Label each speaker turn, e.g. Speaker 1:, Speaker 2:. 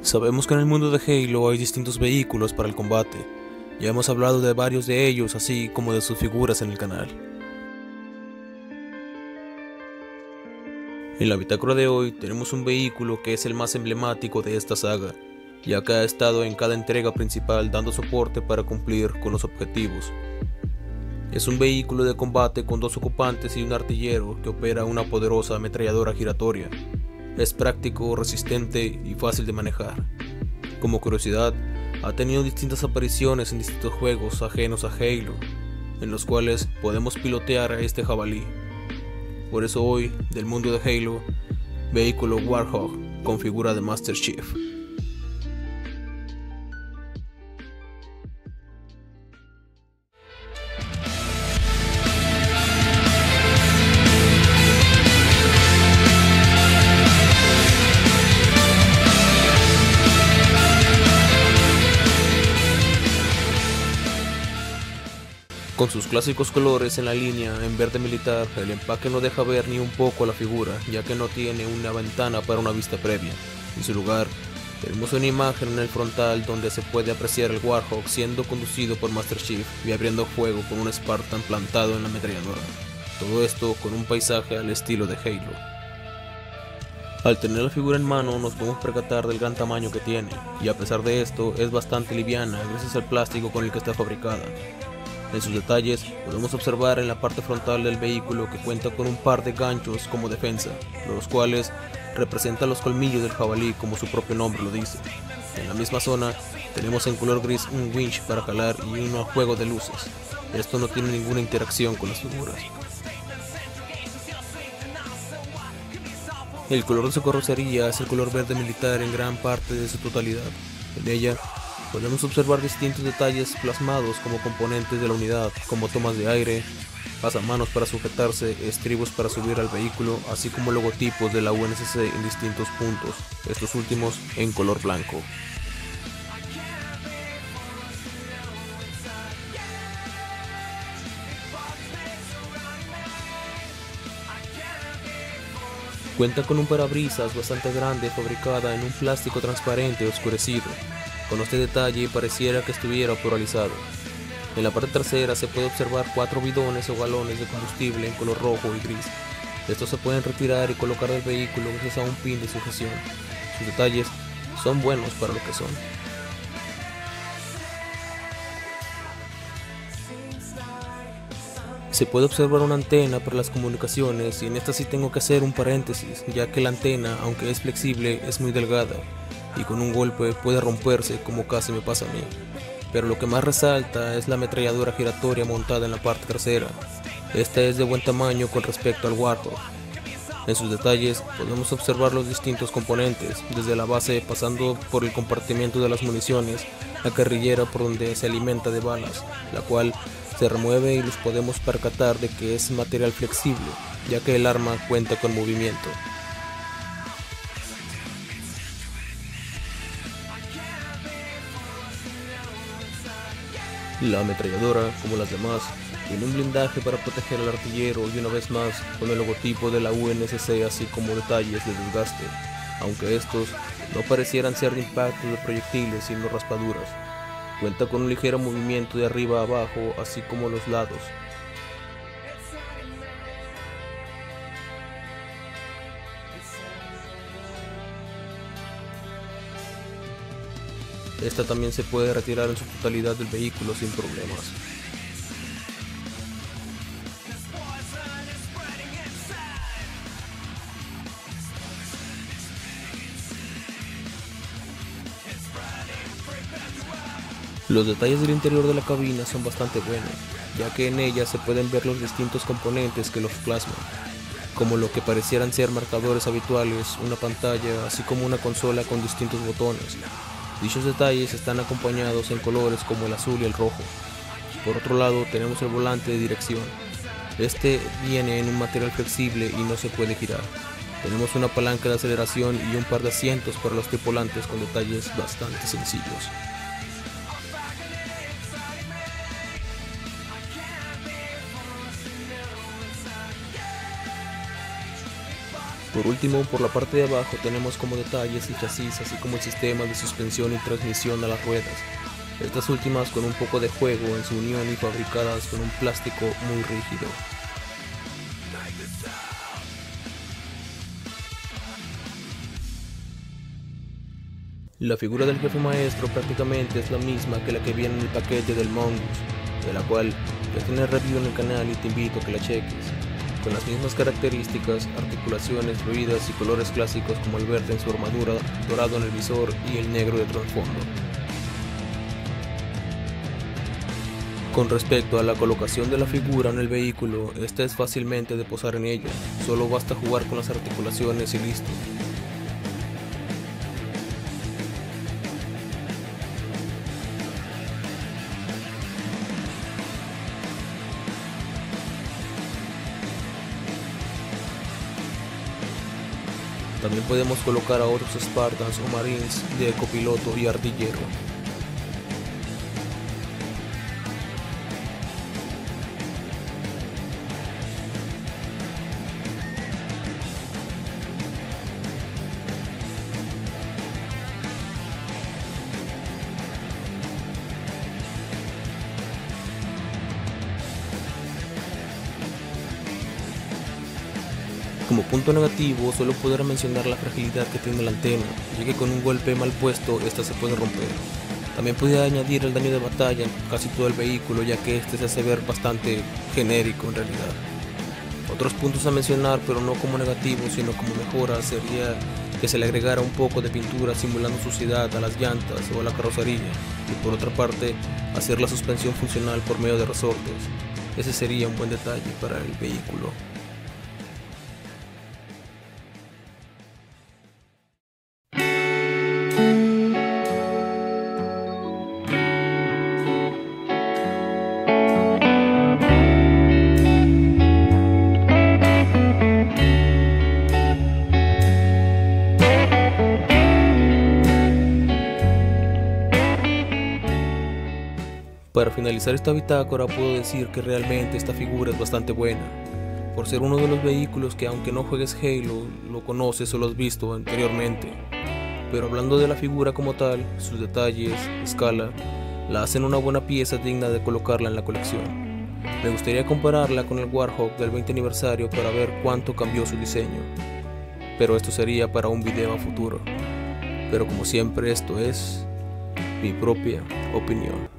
Speaker 1: Sabemos que en el mundo de Halo hay distintos vehículos para el combate. Ya hemos hablado de varios de ellos, así como de sus figuras en el canal. En la bitácora de hoy tenemos un vehículo que es el más emblemático de esta saga, ya que ha estado en cada entrega principal dando soporte para cumplir con los objetivos. Es un vehículo de combate con dos ocupantes y un artillero que opera una poderosa ametralladora giratoria. Es práctico, resistente y fácil de manejar. Como curiosidad, ha tenido distintas apariciones en distintos juegos ajenos a Halo, en los cuales podemos pilotear a este jabalí. Por eso hoy, del mundo de Halo, vehículo Warthog con figura de Master Chief. Con sus clásicos colores en la línea en verde militar, el empaque no deja ver ni un poco la figura, ya que no tiene una ventana para una vista previa. En su lugar, tenemos una imagen en el frontal donde se puede apreciar el Warthog siendo conducido por Master Chief y abriendo fuego con un Spartan plantado en la ametralladora. Todo esto con un paisaje al estilo de Halo. Al tener la figura en mano nos podemos percatar del gran tamaño que tiene, y a pesar de esto es bastante liviana gracias al plástico con el que está fabricada. En sus detalles podemos observar en la parte frontal del vehículo que cuenta con un par de ganchos como defensa, los cuales representan los colmillos del jabalí como su propio nombre lo dice. En la misma zona tenemos en color gris un winch para jalar y un juego de luces. Esto no tiene ninguna interacción con las figuras. El color de su carrocería es el color verde militar en gran parte de su totalidad. En ella podemos observar distintos detalles plasmados como componentes de la unidad, como tomas de aire, pasamanos para sujetarse, estribos para subir al vehículo, así como logotipos de la UNSC en distintos puntos, estos últimos en color blanco. Cuenta con un parabrisas bastante grande fabricada en un plástico transparente oscurecido. Con este detalle pareciera que estuviera polarizado. En la parte trasera se puede observar 4 bidones o galones de combustible en color rojo y gris. Estos se pueden retirar y colocar del vehículo gracias a un pin de sujeción. Sus detalles son buenos para lo que son. Se puede observar una antena para las comunicaciones y en esta sí tengo que hacer un paréntesis, ya que la antena, aunque es flexible, es muy delgada y con un golpe puede romperse como casi me pasa a mí. Pero lo que más resalta es la ametralladora giratoria montada en la parte trasera. Esta es de buen tamaño con respecto al Warthog. En sus detalles podemos observar los distintos componentes, desde la base pasando por el compartimiento de las municiones, la carrillera por donde se alimenta de balas, la cual se remueve y los podemos percatar de que es material flexible, ya que el arma cuenta con movimiento. La ametralladora, como las demás, tiene un blindaje para proteger al artillero y una vez más con el logotipo de la UNSC así como detalles de desgaste, aunque estos no parecieran ser de impacto de proyectiles sino raspaduras. Cuenta con un ligero movimiento de arriba a abajo así como los lados. Esta también se puede retirar en su totalidad del vehículo sin problemas. Los detalles del interior de la cabina son bastante buenos, ya que en ella se pueden ver los distintos componentes que los plasman, como lo que parecieran ser marcadores habituales, una pantalla, así como una consola con distintos botones. Dichos detalles están acompañados en colores como el azul y el rojo. Por otro lado tenemos el volante de dirección. Este viene en un material flexible y no se puede girar. Tenemos una palanca de aceleración y un par de asientos para los tripulantes con detalles bastante sencillos. Por último, por la parte de abajo tenemos como detalles el chasis, así como el sistema de suspensión y transmisión a las ruedas, estas últimas con un poco de juego en su unión y fabricadas con un plástico muy rígido. La figura del jefe maestro prácticamente es la misma que la que viene en el paquete del Mongoose, de la cual ya tienes review en el canal y te invito a que la cheques, con las mismas características, articulaciones fluidas y colores clásicos como el verde en su armadura, dorado en el visor y el negro de trasfondo. Con respecto a la colocación de la figura en el vehículo, esta es fácilmente de posar en ella, solo basta jugar con las articulaciones y listo. También podemos colocar a otros Spartans o Marines de copiloto y artillero. Como punto negativo, solo podré mencionar la fragilidad que tiene la antena, ya que con un golpe mal puesto, esta se puede romper. También puede añadir el daño de batalla en casi todo el vehículo, ya que este se hace ver bastante genérico en realidad. Otros puntos a mencionar, pero no como negativos, sino como mejora, sería que se le agregara un poco de pintura simulando suciedad a las llantas o a la carrocería, y por otra parte, hacer la suspensión funcional por medio de resortes. Ese sería un buen detalle para el vehículo. Para finalizar esta bitácora puedo decir que realmente esta figura es bastante buena, por ser uno de los vehículos que aunque no juegues Halo, lo conoces o lo has visto anteriormente. Pero hablando de la figura como tal, sus detalles, escala, la hacen una buena pieza digna de colocarla en la colección. Me gustaría compararla con el Warhawk del 20 aniversario para ver cuánto cambió su diseño, pero esto sería para un video a futuro. Pero como siempre, esto es mi propia opinión.